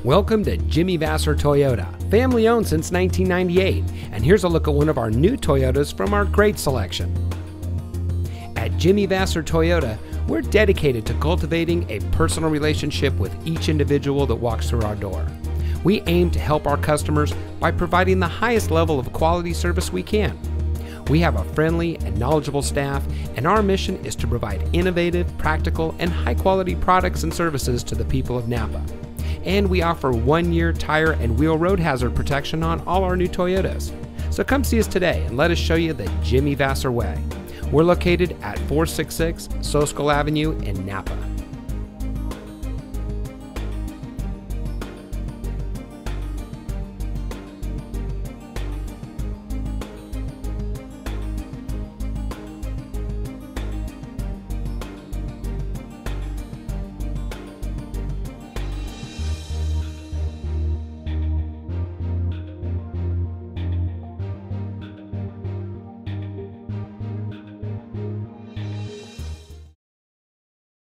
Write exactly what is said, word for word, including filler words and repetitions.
Welcome to Jimmy Vasser Toyota, family owned since nineteen ninety-eight, and here's a look at one of our new Toyotas from our great selection. At Jimmy Vasser Toyota, we're dedicated to cultivating a personal relationship with each individual that walks through our door. We aim to help our customers by providing the highest level of quality service we can. We have a friendly and knowledgeable staff, and our mission is to provide innovative, practical, and high-quality products and services to the people of Napa. And we offer one-year tire and wheel road hazard protection on all our new Toyotas. So come see us today and let us show you the Jimmy Vasser way. We're located at four sixty-six Soskull Avenue in Napa.